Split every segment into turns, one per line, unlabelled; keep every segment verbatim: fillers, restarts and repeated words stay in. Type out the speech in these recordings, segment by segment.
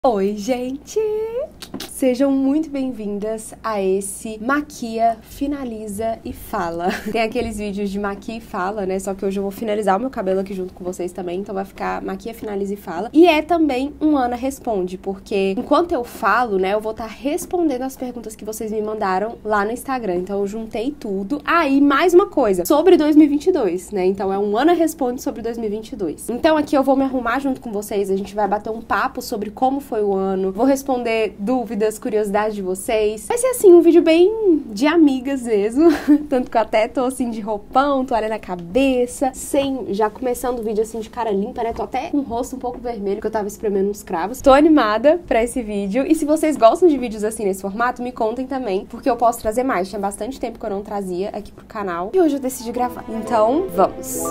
Oi, gente! Sejam muito bem-vindas a esse Maquia, Finaliza e Fala. Tem aqueles vídeos de maquia e fala, né? Só que hoje eu vou finalizar o meu cabelo aqui junto com vocês também, então vai ficar Maquia, Finaliza e Fala. E é também um Ana Responde, porque enquanto eu falo, né, eu vou estar respondendo as perguntas que vocês me mandaram lá no Instagram. Então eu juntei tudo. Ah, e mais uma coisa, sobre dois mil e vinte e dois, né? Então é um Ana Responde sobre dois mil e vinte e dois. Então aqui eu vou me arrumar junto com vocês, a gente vai bater um papo sobre como foi o ano, vou responder dúvidas, curiosidades de vocês. Vai ser assim, um vídeo bem de amigas mesmo, tanto que eu até tô assim de roupão, toalha na cabeça, sem, já começando o vídeo assim de cara limpa, né? Tô até com o rosto um pouco vermelho, que eu tava espremendo uns cravos. Tô animada pra esse vídeo, e se vocês gostam de vídeos assim nesse formato, me contem também, porque eu posso trazer mais. Tinha bastante tempo que eu não trazia aqui pro canal, e hoje eu decidi gravar. Então, vamos!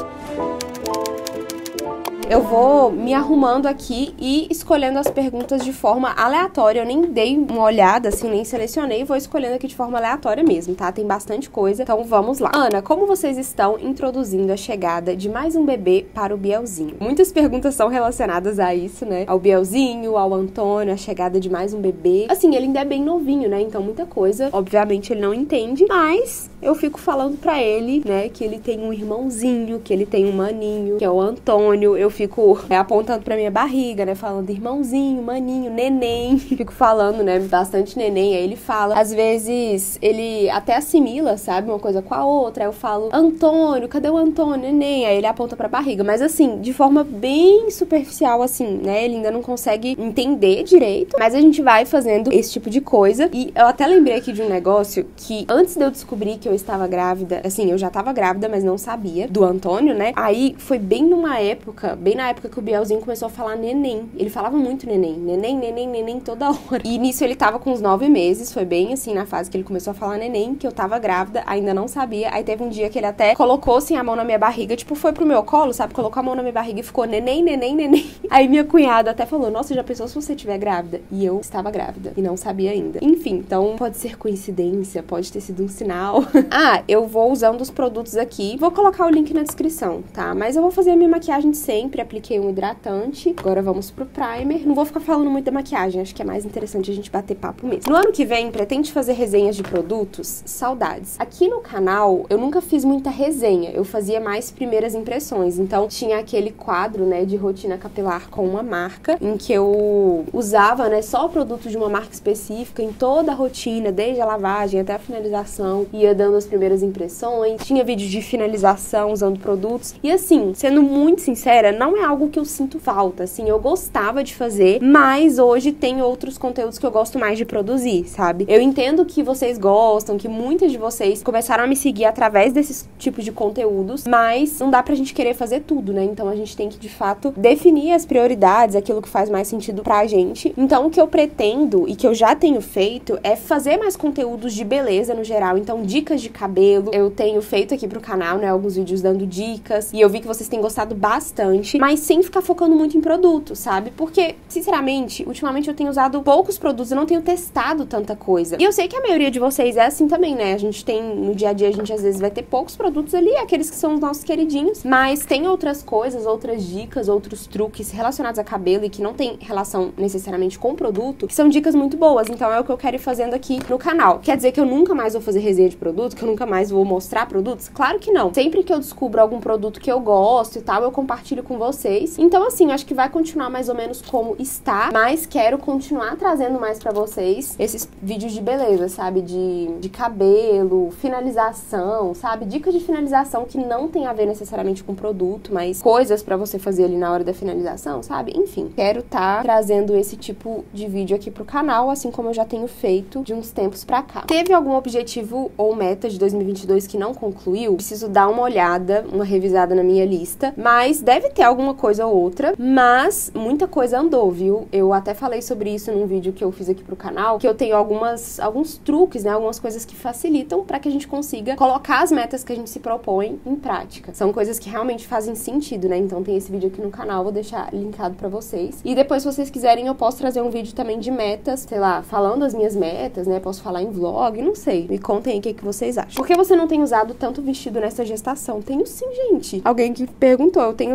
Eu vou me arrumando aqui e escolhendo as perguntas de forma aleatória. Eu nem dei uma olhada, assim, nem selecionei. Vou escolhendo aqui de forma aleatória mesmo, tá? Tem bastante coisa, então vamos lá. Ana, como vocês estão introduzindo a chegada de mais um bebê para o Bielzinho? Muitas perguntas são relacionadas a isso, né? Ao Bielzinho, ao Antônio, a chegada de mais um bebê. Assim, ele ainda é bem novinho, né? Então muita coisa, obviamente, ele não entende, mas eu fico falando pra ele, né, que ele tem um irmãozinho, que ele tem um maninho, que é o Antônio. Eu fico é, apontando pra minha barriga, né, falando irmãozinho, maninho, neném. Fico falando, né, bastante neném. Aí ele fala, às vezes ele até assimila, sabe, uma coisa com a outra. Aí eu falo, Antônio, cadê o Antônio, neném? Aí ele aponta pra barriga, mas assim, de forma bem superficial, assim, né, ele ainda não consegue entender direito, mas a gente vai fazendo esse tipo de coisa. E eu até lembrei aqui de um negócio que, antes de eu descobrir que eu estava grávida, assim, eu já estava grávida, mas não sabia, do Antônio, né? Aí foi bem numa época, bem na época que o Bielzinho começou a falar neném. Ele falava muito neném, neném, neném, neném toda hora. E nisso ele tava com uns nove meses, foi bem assim, na fase que ele começou a falar neném, que eu tava grávida, ainda não sabia. Aí teve um dia que ele até colocou, assim, a mão na minha barriga, tipo, foi pro meu colo, sabe? Colocou a mão na minha barriga e ficou neném, neném, neném. Aí minha cunhada até falou, nossa, já pensou se você estiver grávida? E eu estava grávida, e não sabia ainda. Enfim, então pode ser coincidência, pode ter sido um sinal. Ah, eu vou usando os produtos aqui. Vou colocar o link na descrição, tá? Mas eu vou fazer a minha maquiagem de sempre. Apliquei um hidratante. Agora vamos pro primer. Não vou ficar falando muito da maquiagem. Acho que é mais interessante a gente bater papo mesmo. No ano que vem, pretende fazer resenhas de produtos? Saudades. Aqui no canal, eu nunca fiz muita resenha. Eu fazia mais primeiras impressões. Então, tinha aquele quadro, né, de rotina capilar com uma marca, em que eu usava, né, só o produto de uma marca específica em toda a rotina, desde a lavagem até a finalização. Ia dando as primeiras impressões, tinha vídeo de finalização usando produtos, e assim, sendo muito sincera, não é algo que eu sinto falta, assim, eu gostava de fazer, mas hoje tem outros conteúdos que eu gosto mais de produzir, sabe? Eu entendo que vocês gostam, que muitas de vocês começaram a me seguir através desses tipos de conteúdos, mas não dá pra gente querer fazer tudo, né? Então a gente tem que, de fato, definir as prioridades, aquilo que faz mais sentido pra gente. Então o que eu pretendo, e que eu já tenho feito, é fazer mais conteúdos de beleza no geral, então dicas de cabelo, eu tenho feito aqui pro canal, né, alguns vídeos dando dicas, e eu vi que vocês têm gostado bastante, mas sem ficar focando muito em produtos, sabe? Porque, sinceramente, ultimamente eu tenho usado poucos produtos, eu não tenho testado tanta coisa. E eu sei que a maioria de vocês é assim também, né? A gente tem, no dia a dia, a gente às vezes vai ter poucos produtos ali, aqueles que são os nossos queridinhos, mas tem outras coisas, outras dicas, outros truques relacionados a cabelo e que não tem relação necessariamente com o produto, que são dicas muito boas. Então é o que eu quero ir fazendo aqui no canal. Quer dizer que eu nunca mais vou fazer resenha de produto, que eu nunca mais vou mostrar produtos? Claro que não. Sempre que eu descubro algum produto que eu gosto e tal, eu compartilho com vocês. Então, assim, acho que vai continuar mais ou menos como está, mas quero continuar trazendo mais pra vocês esses vídeos de beleza, sabe? De, de cabelo, finalização, sabe? Dicas de finalização que não tem a ver necessariamente com produto, mas coisas pra você fazer ali na hora da finalização, sabe? Enfim, quero tá trazendo esse tipo de vídeo aqui pro canal, assim como eu já tenho feito de uns tempos pra cá. Teve algum objetivo ou meta de dois mil e vinte e dois que não concluiu? Preciso dar uma olhada, uma revisada na minha lista, mas deve ter alguma coisa ou outra, mas muita coisa andou, viu? Eu até falei sobre isso num vídeo que eu fiz aqui pro canal, que eu tenho algumas, alguns truques, né, algumas coisas que facilitam pra que a gente consiga colocar as metas que a gente se propõe em prática. São coisas que realmente fazem sentido, né? Então tem esse vídeo aqui no canal, vou deixar linkado pra vocês. E depois, se vocês quiserem, eu posso trazer um vídeo também de metas, sei lá, falando as minhas metas, né? Posso falar em vlog, não sei. Me contem aí o que, que vocês acham. Por que você não tem usado tanto vestido nessa gestação? Tenho sim, gente. Alguém que perguntou, eu tenho usado bastante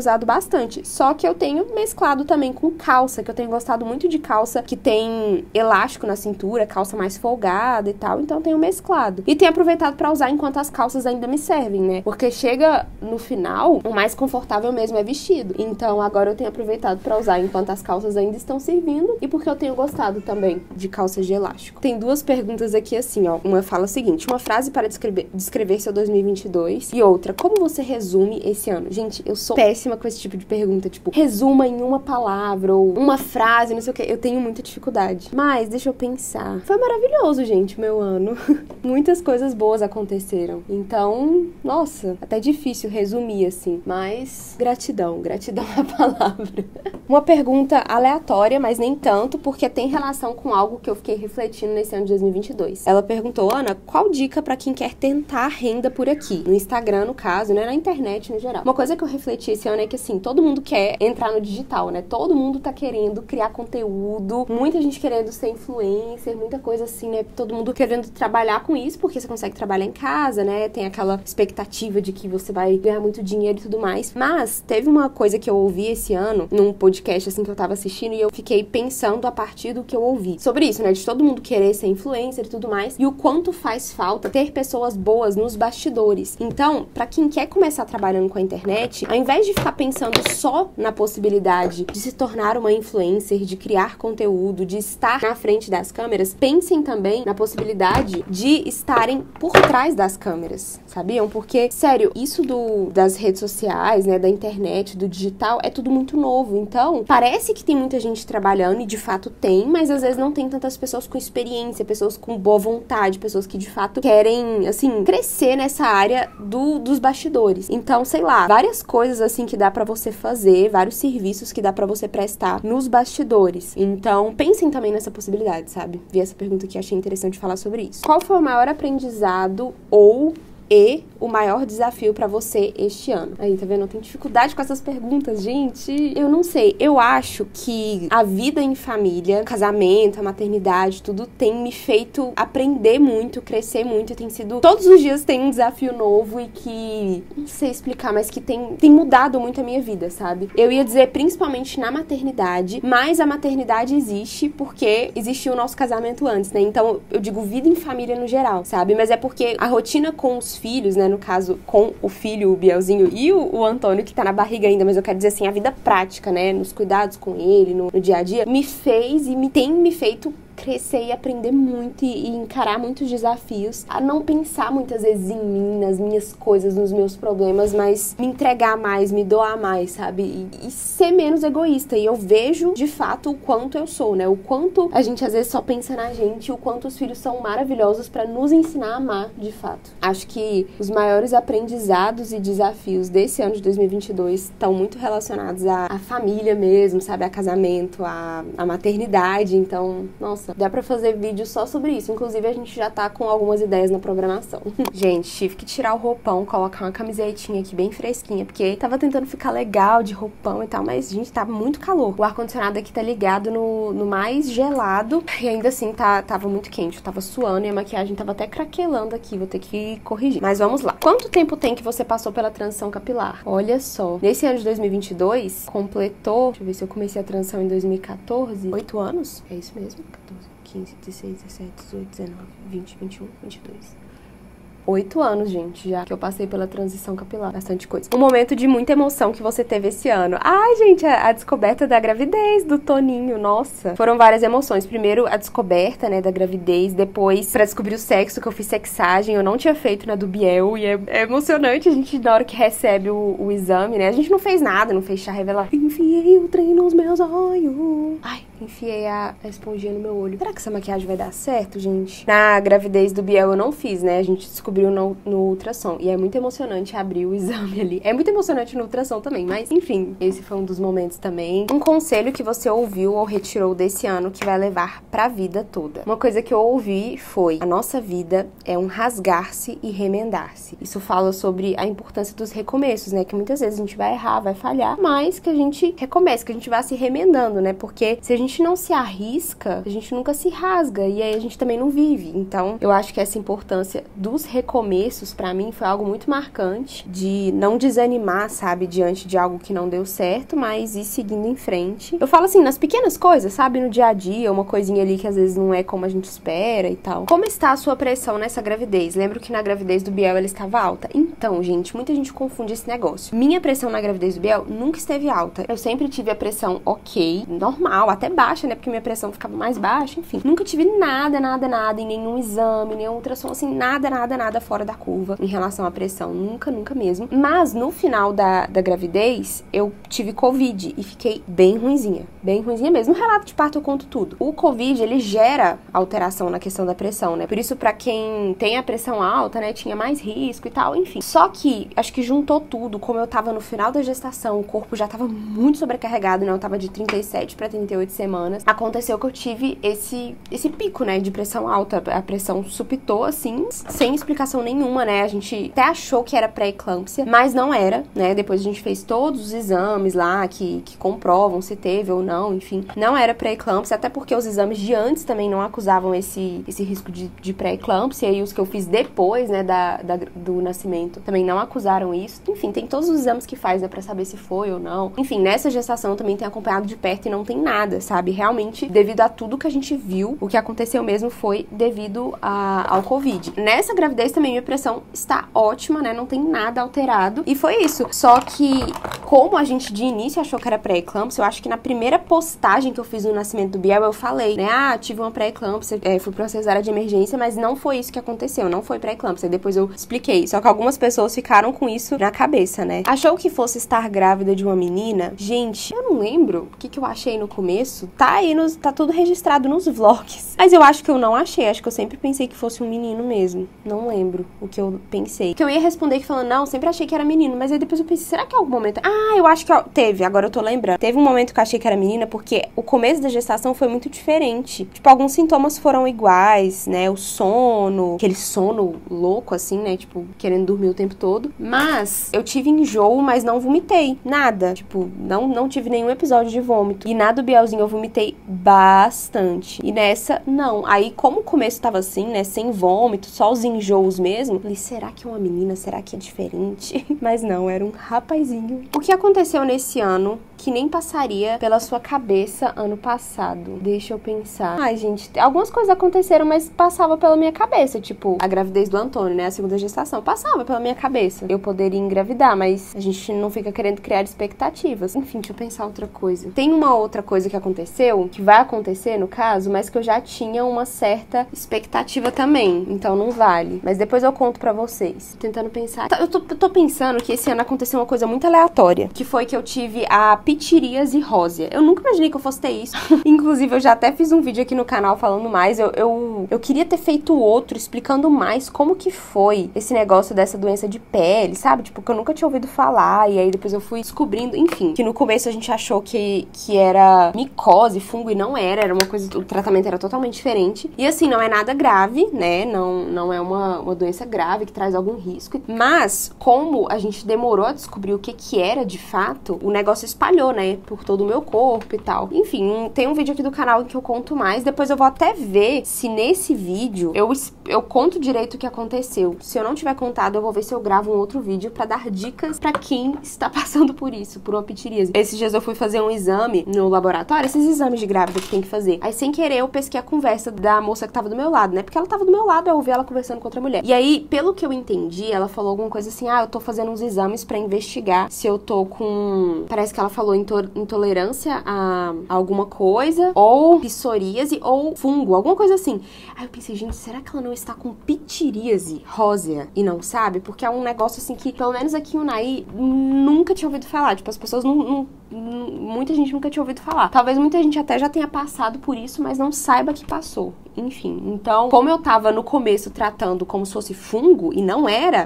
bastante. Só que eu tenho mesclado também com calça, que eu tenho gostado muito de calça que tem elástico na cintura, calça mais folgada e tal, então eu tenho mesclado. E tenho aproveitado pra usar enquanto as calças ainda me servem, né? Porque chega no final, o mais confortável mesmo é vestido. Então agora eu tenho aproveitado pra usar enquanto as calças ainda estão servindo e porque eu tenho gostado também de calças de elástico. Tem duas perguntas aqui assim, ó. Uma fala o seguinte: uma frase para descrever, descrever seu dois mil e vinte e dois e outra, como você resume esse ano? Gente, eu sou péssima com esse tipo de pergunta, tipo, resuma em uma palavra ou uma frase, não sei o que. Eu tenho muita dificuldade. Mas, deixa eu pensar. Foi maravilhoso, gente, meu ano. Muitas coisas boas aconteceram. Então, nossa, até difícil resumir, assim. Mas, gratidão. Gratidão é a palavra. Uma pergunta aleatória, mas nem tanto, porque tem relação com algo que eu fiquei refletindo nesse ano de dois mil e vinte e dois. Ela perguntou: Ana, qual dica pra quem quer tentar renda por aqui? No Instagram, no caso, né? Na internet, no geral. Uma coisa que eu refleti esse ano é que, assim, todo mundo quer entrar no digital, né? Todo mundo tá querendo criar conteúdo, muita gente querendo ser influencer, muita coisa assim, né? Todo mundo querendo trabalhar com isso, porque você consegue trabalhar em casa, né? Tem aquela expectativa de que você vai ganhar muito dinheiro e tudo mais. Mas teve uma coisa que eu ouvi esse ano, num podcast, assim, que eu tava assistindo, e eu fiquei pensando a partir do que eu ouvi sobre isso, né? De todo mundo querer ser influencer e tudo mais, e o quanto faz falta ter pessoas boas nos bastidores. Então, pra quem quer começar trabalhando com a internet, ao invés de ficar pensando só na possibilidade de se tornar uma influencer, de criar conteúdo, de estar na frente das câmeras, pensem também na possibilidade de estarem por trás das câmeras, sabiam? Porque, sério, isso do, das redes sociais, né, da internet, do digital, é tudo muito novo. Então, parece que tem muita gente trabalhando, e de fato tem, mas às vezes não tem tantas pessoas com experiência, pessoas com boa vontade, pessoas que de fato querem, assim, crescer nessa área do, dos bastidores. Então, sei lá, várias coisas, assim, que dá pra você fazer, vários serviços que dá pra você prestar nos bastidores. Então, pensem também nessa possibilidade, sabe? Vi essa pergunta aqui, achei interessante falar sobre isso. Qual foi o maior aprendizado ou e o maior desafio pra você este ano? Aí, tá vendo? Eu tenho dificuldade com essas perguntas, gente. Eu não sei. Eu acho que a vida em família, casamento, a maternidade, tudo tem me feito aprender muito, crescer muito. E tem sido... Todos os dias tem um desafio novo e que... Não sei explicar, mas que tem, tem mudado muito a minha vida, sabe? Eu ia dizer principalmente na maternidade, mas a maternidade existe porque existiu o nosso casamento antes, né? Então, eu digo vida em família no geral, sabe? Mas é porque a rotina com os filhos, né, no caso, com o filho, o Bielzinho, e o, o Antônio, que tá na barriga ainda, mas eu quero dizer assim, a vida prática, né, nos cuidados com ele, no, no dia a dia, me fez e me tem me feito crescer e aprender muito e, e encarar muitos desafios, a não pensar muitas vezes em mim, nas minhas coisas, nos meus problemas, mas me entregar mais, me doar mais, sabe? E, e ser menos egoísta. E eu vejo, de fato, o quanto eu sou, né? O quanto a gente às vezes só pensa na gente, o quanto os filhos são maravilhosos pra nos ensinar a amar, de fato. Acho que os maiores aprendizados e desafios desse ano de dois mil e vinte e dois estão muito relacionados à, à família mesmo, sabe? A casamento, à, à maternidade. Então, nossa, dá pra fazer vídeo só sobre isso. Inclusive, a gente já tá com algumas ideias na programação. Gente, tive que tirar o roupão, colocar uma camisetinha aqui bem fresquinha, porque tava tentando ficar legal de roupão e tal, mas, gente, tá muito calor. O ar-condicionado aqui tá ligado no, no mais gelado e ainda assim tá, tava muito quente. Eu tava suando e a maquiagem tava até craquelando aqui. Vou ter que corrigir. Mas vamos lá. Quanto tempo tem que você passou pela transição capilar? Olha só. Nesse ano de dois mil e vinte e dois, completou... Deixa eu ver se eu comecei a transição em dois mil e quatorze. Oito anos? É isso mesmo? quatorze, quinze, dezesseis, dezessete, dezoito, dezenove, vinte, vinte e um, vinte e dois. Oito anos, gente, já que eu passei pela transição capilar. Bastante coisa. Um momento de muita emoção que você teve esse ano. Ai, gente, a, a descoberta da gravidez do Toninho, nossa. Foram várias emoções. Primeiro, a descoberta, né, da gravidez. Depois, pra descobrir o sexo, que eu fiz sexagem. Eu não tinha feito na do Biel. E é, é emocionante a gente, na hora que recebe o, o exame, né? A gente não fez nada, não fez chá revelar. Enfiei o trem nos meus olhos. Ai, enfiei a, a esponjinha no meu olho. Será que essa maquiagem vai dar certo, gente? Na gravidez do Biel eu não fiz, né? A gente descobriu No, no ultrassom. E é muito emocionante abrir o exame ali. É muito emocionante no ultrassom também, mas enfim, esse foi um dos momentos também. Um conselho que você ouviu ou retirou desse ano que vai levar pra vida toda. Uma coisa que eu ouvi foi: a nossa vida é um rasgar-se e remendar-se. Isso fala sobre a importância dos recomeços, né? Que muitas vezes a gente vai errar, vai falhar, mas que a gente recomece, que a gente vá se remendando, né? Porque se a gente não se arrisca, a gente nunca se rasga e aí a gente também não vive. Então, eu acho que essa importância dos recomeços recomeços, pra mim, foi algo muito marcante, de não desanimar, sabe, diante de algo que não deu certo, mas ir seguindo em frente. Eu falo assim, nas pequenas coisas, sabe, no dia a dia, uma coisinha ali que às vezes não é como a gente espera e tal. Como está a sua pressão nessa gravidez? Lembro que na gravidez do Biel ela estava alta. Então, gente, muita gente confunde esse negócio. Minha pressão na gravidez do Biel nunca esteve alta. Eu sempre tive a pressão ok, normal, até baixa, né, porque minha pressão ficava mais baixa, enfim. Nunca tive nada, nada, nada, em nenhum exame, nenhum ultrassom, assim, nada, nada, nada fora da curva em relação à pressão. Nunca, nunca mesmo. Mas no final da, da gravidez, eu tive Covid e fiquei bem ruinzinha. Bem ruinzinha mesmo. No relato de parto eu conto tudo. O Covid, ele gera alteração na questão da pressão, né? Por isso, pra quem tem a pressão alta, né, tinha mais risco e tal, enfim. Só que, acho que juntou tudo. Como eu tava no final da gestação, o corpo já tava muito sobrecarregado, né? Eu tava de trinta e sete pra trinta e oito semanas. Aconteceu que eu tive esse, esse pico, né, de pressão alta. A pressão supitou, assim, sem explicação nenhuma, né? A gente até achou que era pré-eclâmpsia, mas não era, né? Depois a gente fez todos os exames lá que, que comprovam se teve ou não, enfim. Não era pré-eclâmpsia, até porque os exames de antes também não acusavam esse, esse risco de, de pré-eclâmpsia, e os que eu fiz depois, né, da, da, do nascimento também não acusaram isso. Enfim, tem todos os exames que faz, né, pra saber se foi ou não. Enfim, nessa gestação eu também tenho acompanhado de perto e não tem nada, sabe? Realmente, devido a tudo que a gente viu, o que aconteceu mesmo foi devido a, ao Covid. Nessa gravidez também minha pressão está ótima, né? Não tem nada alterado. E foi isso. Só que, como a gente de início achou que era pré-eclâmpsia, eu acho que na primeira postagem que eu fiz no nascimento do Biel, eu falei, né? Ah, tive uma pré-eclâmpsia, é, fui pra cesárea de emergência, mas não foi isso que aconteceu, não foi pré-eclâmpsia. Depois eu expliquei. Só que algumas pessoas ficaram com isso na cabeça, né? Achou que fosse estar grávida de uma menina? Gente, eu não lembro o que, que eu achei no começo. Tá aí, nos, tá tudo registrado nos vlogs. Mas eu acho que eu não achei. Acho que eu sempre pensei que fosse um menino mesmo. Não lembro o que eu pensei. Que eu ia responder que falando, não, sempre achei que era menino. Mas aí depois eu pensei, será que em algum momento... Ah, eu acho que... Eu... Teve, agora eu tô lembrando. Teve um momento que eu achei que era menina, porque o começo da gestação foi muito diferente. Tipo, alguns sintomas foram iguais, né? O sono, aquele sono louco, assim, né? Tipo, querendo dormir o tempo todo. Mas eu tive enjoo, mas não vomitei. Nada. Tipo, não, não tive nenhum episódio de vômito. E na do Bielzinho eu vomitei bastante. E nessa, não. Aí, como o começo tava assim, né? Sem vômito, só os enjoos mesmo. Falei, será que é uma menina? Será que é diferente? Mas não, era um rapazinho. O que aconteceu nesse ano que nem passaria pela sua cabeça ano passado? Deixa eu pensar. Ai, gente, algumas coisas aconteceram, mas passava pela minha cabeça. Tipo, a gravidez do Antônio, né? A segunda gestação. Passava pela minha cabeça. Eu poderia engravidar, mas a gente não fica querendo criar expectativas. Enfim, deixa eu pensar outra coisa. Tem uma outra coisa que aconteceu, que vai acontecer no caso, mas que eu já tinha uma certa expectativa também. Então não vale. Mas depois eu conto pra vocês. Tô tentando pensar. Eu tô, eu tô pensando que esse ano aconteceu uma coisa muito aleatória. Que foi que eu tive a pitiríase rósea. Eu nunca imaginei que eu fosse ter isso. Inclusive, eu já até fiz um vídeo aqui no canal falando mais. Eu, eu, eu queria ter feito outro explicando mais como que foi esse negócio dessa doença de pele, sabe? Tipo, que eu nunca tinha ouvido falar. E aí depois eu fui descobrindo, enfim. Que no começo a gente achou que, que era micose, fungo, e não era. Era uma coisa, o tratamento era totalmente diferente. E assim, não é nada grave, né? Não, não é uma, uma doença grave que traz algum risco. Mas, como a gente demorou a descobrir o que que era de fato, o negócio espalhou, né? Por todo o meu corpo e tal. Enfim, tem um vídeo aqui do canal em que eu conto mais. Depois eu vou até ver se nesse vídeo eu, eu conto direito o que aconteceu. Se eu não tiver contado, eu vou ver se eu gravo um outro vídeo pra dar dicas pra quem está passando por isso, por uma pitiríase. Esses dias eu fui fazer um exame no laboratório, esses exames de grávida que tem que fazer. Aí, sem querer, eu pesquei a conversa da moça que tava do meu lado, né? Porque ela tava do meu lado, eu ouvi ela conversando com outra mulher. E aí, pelo que eu entendi, ela falou alguma coisa assim, ah, eu tô fazendo uns exames pra investigar se eu tô com... Parece que ela falou into- intolerância a, a alguma coisa, ou psoríase, ou fungo, alguma coisa assim. Aí eu pensei, gente, será que ela não está com pitiríase rósea e não sabe? Porque é um negócio assim que, pelo menos aqui em Unai, nunca tinha ouvido falar. Tipo, as pessoas não, não, não... Muita gente nunca tinha ouvido falar. Talvez muita gente até já tenha passado por isso, mas não saiba que passou. Enfim, então, como eu tava no começo tratando como se fosse fungo, e não era...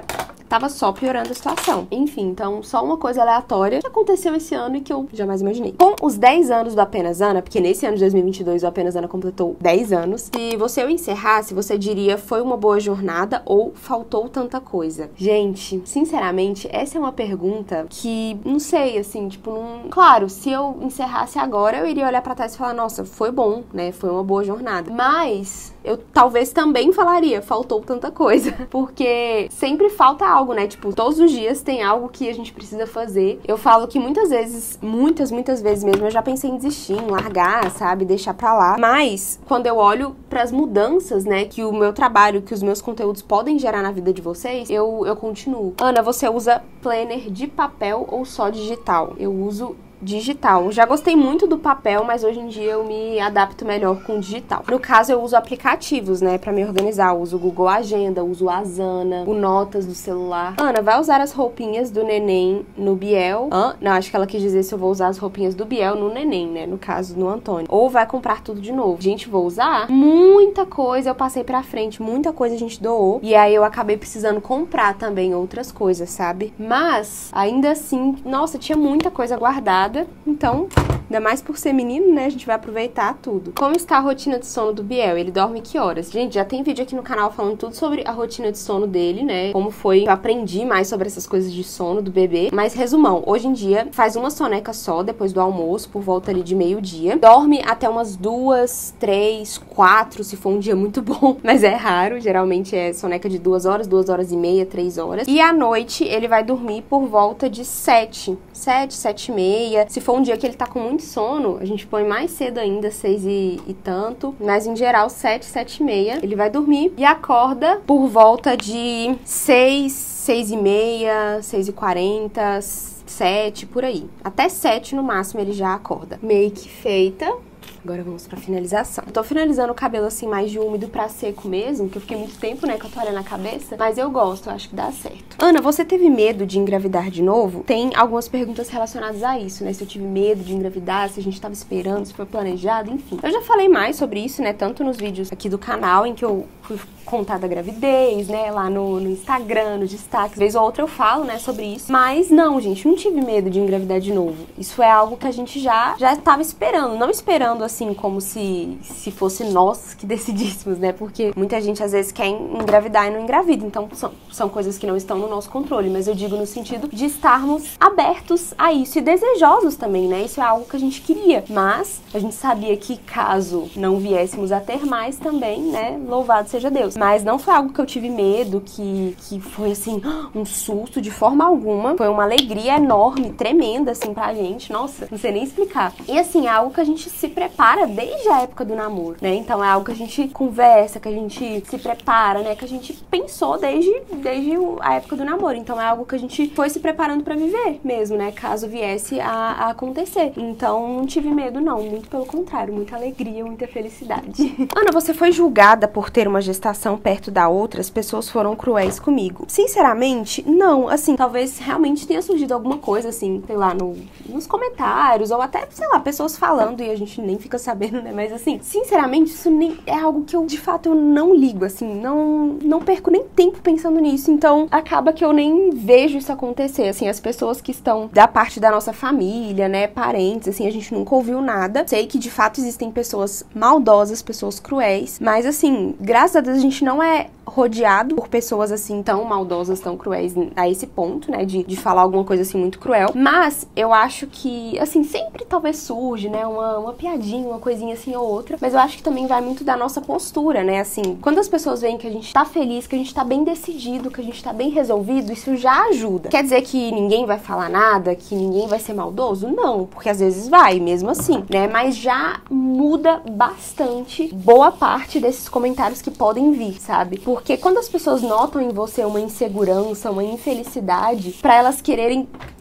tava só piorando a situação. Enfim, então, só uma coisa aleatória que aconteceu esse ano e que eu jamais imaginei. Com os dez anos do Apenas Ana, porque nesse ano de dois mil e vinte e dois o Apenas Ana completou dez anos, se você o encerrasse, você diria foi uma boa jornada ou faltou tanta coisa? Gente, sinceramente, essa é uma pergunta que, não sei, assim, tipo, não... Claro, se eu encerrasse agora, eu iria olhar pra trás e falar, nossa, foi bom, né? Foi uma boa jornada. Mas eu talvez também falaria, faltou tanta coisa. Porque sempre falta algo, né? Tipo, todos os dias tem algo que a gente precisa fazer. Eu falo que muitas vezes, muitas, muitas vezes mesmo, eu já pensei em desistir, em largar, sabe? Deixar pra lá. Mas, quando eu olho pras mudanças, né? Que o meu trabalho, que os meus conteúdos podem gerar na vida de vocês, eu, eu continuo. Ana, você usa planner de papel ou só digital? Eu uso digital. Já gostei muito do papel, mas hoje em dia eu me adapto melhor com o digital. No caso, eu uso aplicativos, né, pra me organizar. Eu uso o Google Agenda, uso o Asana, o Notas do celular. Ana, vai usar as roupinhas do neném no Biel? Hã? Não, acho que ela quis dizer se eu vou usar as roupinhas do Biel no neném, né, no caso, no Antônio. Ou vai comprar tudo de novo. Gente, vou usar muita coisa, eu passei pra frente, muita coisa a gente doou. E aí eu acabei precisando comprar também outras coisas, sabe? Mas, ainda assim, nossa, tinha muita coisa guardada. Então, ainda mais por ser menino, né? A gente vai aproveitar tudo. Como está a rotina de sono do Biel? Ele dorme que horas? Gente, já tem vídeo aqui no canal falando tudo sobre a rotina de sono dele, né? Como foi, eu aprendi mais sobre essas coisas de sono do bebê. Mas, resumão, hoje em dia, faz uma soneca só, depois do almoço, por volta ali de meio-dia. Dorme até umas duas, três, quatro, se for um dia muito bom. Mas é raro, geralmente é soneca de duas horas, duas horas e meia, três horas. E à noite, ele vai dormir por volta de sete, sete, sete e meia. Se for um dia que ele tá com muito sono, a gente põe mais cedo ainda, seis e, e tanto. Mas em geral, sete, sete e meia, ele vai dormir e acorda por volta de seis, seis e meia, seis e quarenta, sete, por aí. Até sete no máximo ele já acorda. Make feita. Agora vamos pra finalização. Eu tô finalizando o cabelo assim mais de úmido pra seco mesmo, que eu fiquei muito tempo, né, com a toalha na cabeça, mas eu gosto, eu acho que dá certo. Ana, você teve medo de engravidar de novo? Tem algumas perguntas relacionadas a isso, né, se eu tive medo de engravidar, se a gente tava esperando, se foi planejado, enfim. Eu já falei mais sobre isso, né, tanto nos vídeos aqui do canal, em que eu fui contar da gravidez, né, lá no, no Instagram, nos destaques, vez ou outra eu falo, né, sobre isso, mas não, gente, não tive medo de engravidar de novo. Isso é algo que a gente já, já tava esperando, não esperando assim, como se, se fosse nós que decidíssemos, né? Porque muita gente às vezes quer engravidar e não engravida, então são, são coisas que não estão no nosso controle, mas eu digo no sentido de estarmos abertos a isso e desejosos também, né? Isso é algo que a gente queria, mas a gente sabia que caso não viéssemos a ter mais também, né? Louvado seja Deus. Mas não foi algo que eu tive medo, que, que foi assim, um susto de forma alguma. Foi uma alegria enorme, tremenda, assim, pra gente. Nossa, não sei nem explicar. E assim, é algo que a gente se prepara desde a época do namoro, né? Então é algo que a gente conversa, que a gente se prepara, né? Que a gente pensou desde, desde a época do namoro. Então é algo que a gente foi se preparando pra viver mesmo, né? Caso viesse a, a acontecer. Então não tive medo, não. Muito pelo contrário, muita alegria, muita felicidade. Ana, você foi julgada por ter uma gestação perto da outra? As pessoas foram cruéis comigo? Sinceramente, não. Assim, talvez realmente tenha surgido alguma coisa, assim, sei lá, no, nos comentários, ou até, sei lá, pessoas falando e a gente nem fica sabendo, né? Mas assim, sinceramente, isso nem é algo que eu, de fato, eu não ligo, assim, não, não perco nem tempo pensando nisso. Então, acaba que eu nem vejo isso acontecer. Assim, as pessoas que estão da parte da nossa família, né, parentes, assim, a gente nunca ouviu nada. Sei que, de fato, existem pessoas maldosas, pessoas cruéis, mas assim, graças a Deus a gente não é rodeado por pessoas assim tão maldosas, tão cruéis a esse ponto, né, de, de falar alguma coisa assim muito cruel. Mas eu acho que, assim, sempre talvez surge, né, uma, uma piadinha, uma coisinha assim ou outra, mas eu acho que também vai muito da nossa postura, né, assim, quando as pessoas veem que a gente tá feliz, que a gente tá bem decidido, que a gente tá bem resolvido, isso já ajuda. Quer dizer que ninguém vai falar nada, que ninguém vai ser maldoso? Não, porque às vezes vai, mesmo assim, né, mas já muda bastante boa parte desses comentários que podem vir, sabe? Porque quando as pessoas notam em você uma insegurança, uma infelicidade, pra elas quererem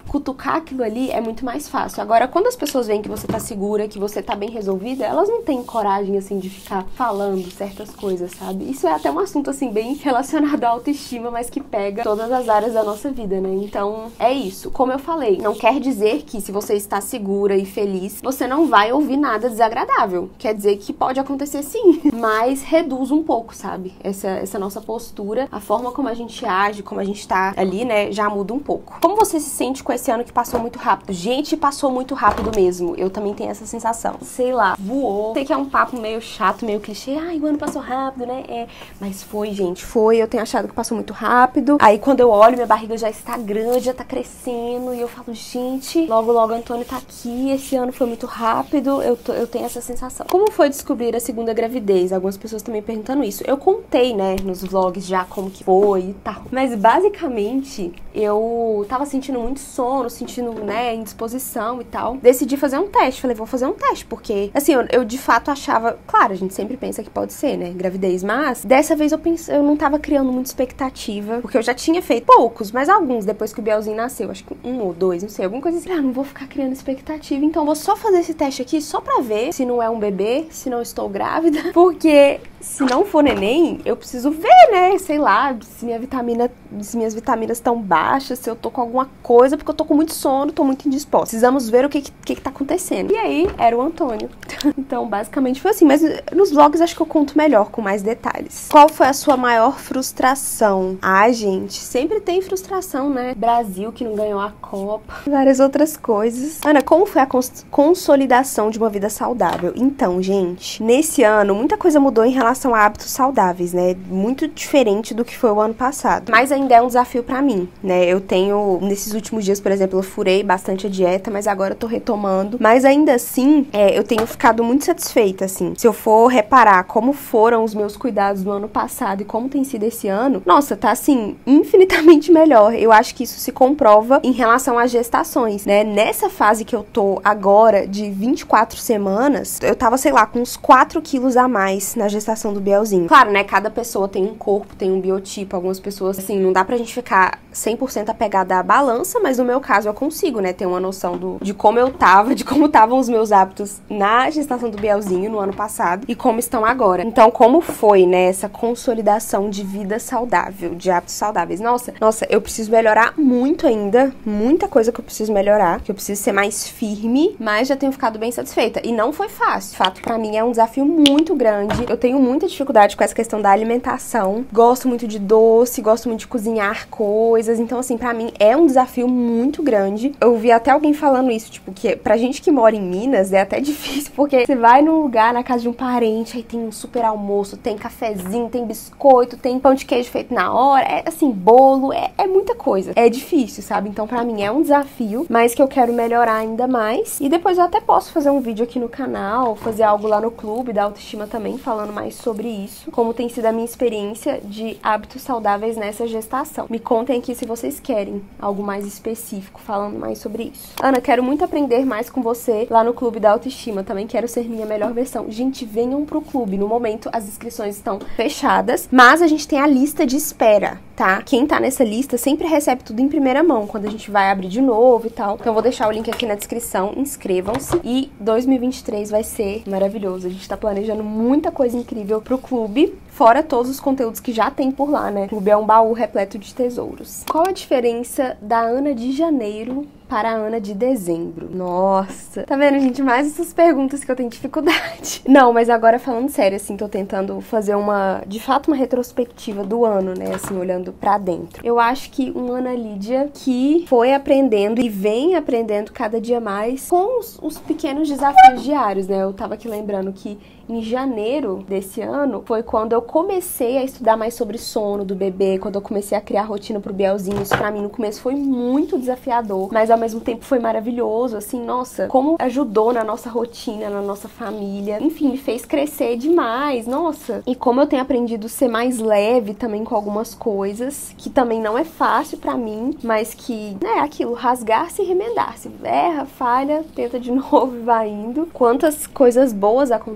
cutucar aquilo ali é muito mais fácil. Agora, quando as pessoas veem que você tá segura, que você tá bem resolvida, elas não têm coragem, assim, de ficar falando certas coisas, sabe? Isso é até um assunto, assim, bem relacionado à autoestima, mas que pega todas as áreas da nossa vida, né? Então, é isso. Como eu falei, não quer dizer que se você está segura e feliz, você não vai ouvir nada desagradável. Quer dizer que pode acontecer sim, mas reduz um pouco, sabe? Essa, essa nossa postura, a forma como a gente age, como a gente tá ali, né, já muda um pouco. Como você se sente com esse ano que passou muito rápido? Gente, passou muito rápido mesmo. Eu também tenho essa sensação. Sei lá, voou. Sei que é um papo meio chato, meio clichê. Ai, o ano passou rápido, né? É. Mas foi, gente, foi. Eu tenho achado que passou muito rápido. Aí quando eu olho, minha barriga já está grande, já tá crescendo. E eu falo, gente, logo, logo o Antônio tá aqui. Esse ano foi muito rápido. Eu, tô, eu tenho essa sensação. Como foi descobrir a segunda gravidez? Algumas pessoas também perguntando isso. Eu contei, né, nos vlogs já como que foi e tal. Mas basicamente, eu tava sentindo muito sono, sentindo, né, indisposição e tal. Decidi fazer um teste. Falei, vou fazer um teste, porque, assim, eu, eu de fato achava... Claro, a gente sempre pensa que pode ser, né, gravidez, mas dessa vez eu pensei, eu não tava criando muita expectativa, porque eu já tinha feito poucos, mas alguns depois que o Bielzinho nasceu, acho que um ou dois, não sei, alguma coisa assim. Ah, não vou ficar criando expectativa, então vou só fazer esse teste aqui só pra ver se não é um bebê, se não estou grávida, porque se não for neném, eu preciso ver, né, sei lá, se minha vitamina, se minhas vitaminas estão baixas, se eu tô com alguma coisa, porque eu tô com muito sono, tô muito indisposta. Precisamos ver o que que, que que tá acontecendo. E aí, era o Antônio. Então, basicamente foi assim, mas nos vlogs acho que eu conto melhor, com mais detalhes. Qual foi a sua maior frustração? Ah, gente, sempre tem frustração, né? Brasil que não ganhou a Copa, várias outras coisas. Ana, como foi a cons consolidação de uma vida saudável? Então, gente, nesse ano, muita coisa mudou em relação a hábitos saudáveis, né? Muito diferente do que foi o ano passado. Mas ainda é um desafio pra mim, né? Eu tenho, nesses últimos dias, por exemplo, eu furei bastante a dieta, mas agora eu tô retomando. Mas ainda assim, é, eu tenho ficado muito satisfeita, assim. Se eu for reparar como foram os meus cuidados no ano passado e como tem sido esse ano, nossa, tá, assim, infinitamente melhor. Eu acho que isso se comprova em relação às gestações, né? Nessa fase que eu tô agora, de vinte e quatro semanas, eu tava, sei lá, com uns quatro quilos a mais na gestação do Bielzinho. Claro, né? Cada pessoa tem um corpo, tem um biotipo. Algumas pessoas, assim, não dá pra gente ficar cem por cento apegada à balança, mas no meu caso eu consigo, né? Ter uma noção do, de como eu tava, de como estavam os meus hábitos na gestação do Bielzinho no ano passado e como estão agora. Então, como foi, né? Essa consolidação de vida saudável, de hábitos saudáveis. Nossa, nossa, eu preciso melhorar muito ainda. Muita coisa que eu preciso melhorar, que eu preciso ser mais firme, mas já tenho ficado bem satisfeita. E não foi fácil. De fato, pra mim é um desafio muito grande. Eu tenho muita dificuldade com essa questão da alimentação. Gosto muito de doce, gosto muito de cozinhar coisas. Então, assim, pra mim é um desafio muito grande. Eu vi até alguém falando isso, tipo, que pra gente que mora em Minas é até difícil, porque você vai num lugar, na casa de um parente, aí tem um super almoço, tem cafezinho, tem biscoito, tem pão de queijo feito na hora, é assim, bolo, é, é muita coisa. É difícil, sabe? Então, pra mim é um desafio, mas que eu quero melhorar ainda mais. E depois eu até posso fazer um vídeo aqui no canal, fazer algo lá no clube da autoestima também, falando mais sobre isso, como tem sido a minha experiência de hábitos saudáveis nessa gestação. Me contem aqui se vocês querem algo mais específico, falando mais sobre isso. Ana, quero muito aprender mais com você lá no clube da autoestima, também quero ser minha melhor versão. Gente, venham pro clube. No momento, as inscrições estão fechadas, mas a gente tem a lista de espera, tá? Quem tá nessa lista sempre recebe tudo em primeira mão, quando a gente vai abrir de novo e tal. Então, eu vou deixar o link aqui na descrição, inscrevam-se. E dois mil e vinte e três vai ser maravilhoso. A gente tá planejando muita coisa incrível pro clube, fora todos os conteúdos que já tem por lá, né? O clube é um baú repleto de tesouros. Qual a diferença da Ana de janeiro para a Ana de dezembro? Nossa, tá vendo, gente? Mais essas perguntas que eu tenho dificuldade. Não, mas agora falando sério, assim, tô tentando fazer uma, de fato, uma retrospectiva do ano, né? Assim, olhando pra dentro. Eu acho que uma Ana Lídia que foi aprendendo e vem aprendendo cada dia mais com os, os pequenos desafios diários, né? Eu tava aqui lembrando que em janeiro desse ano foi quando eu comecei a estudar mais sobre sono do bebê, quando eu comecei a criar rotina pro Bielzinho. Isso pra mim no começo foi muito desafiador, mas ao mesmo tempo foi maravilhoso, assim, nossa, como ajudou na nossa rotina, na nossa família. Enfim, me fez crescer demais, nossa. E como eu tenho aprendido a ser mais leve também com algumas coisas, que também não é fácil pra mim, mas que, né, aquilo, rasgar-se e remendar-se. Erra, falha, tenta de novo e vai indo. Quantas coisas boas aconteceram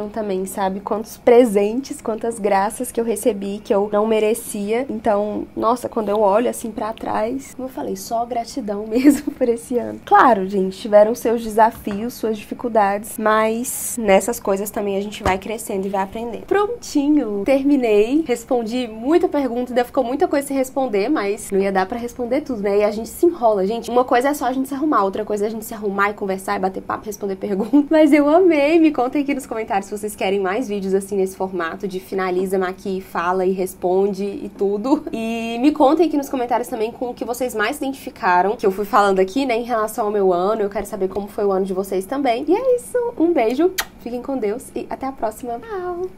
também, sabe? Quantos presentes, quantas graças que eu recebi que eu não merecia. Então, nossa, quando eu olho assim pra trás, como eu falei, só gratidão mesmo por esse ano. Claro, gente, tiveram seus desafios, suas dificuldades, mas nessas coisas também a gente vai crescendo e vai aprendendo. Prontinho! Terminei, respondi muita pergunta, ainda ficou muita coisa sem responder, mas não ia dar pra responder tudo, né? E a gente se enrola, gente. Uma coisa é só a gente se arrumar, outra coisa é a gente se arrumar e conversar e bater papo, responder perguntas. Mas eu amei! Me contem aqui nos comentários se vocês querem mais vídeos assim nesse formato de finaliza, maquia, fala e responde e tudo. E me contem aqui nos comentários também com o que vocês mais identificaram, que eu fui falando aqui, né, em relação ao meu ano. Eu quero saber como foi o ano de vocês também. E é isso. Um beijo, fiquem com Deus e até a próxima. Tchau!